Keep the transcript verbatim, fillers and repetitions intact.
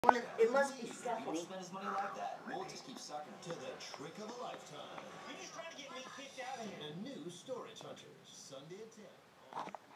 One of, it must be Stephanie. He won't spend his money like that. We'll just keep sucking To the trick of a lifetime. You're just trying to get me kicked out of here. A new Storage Hunters, Sunday at ten.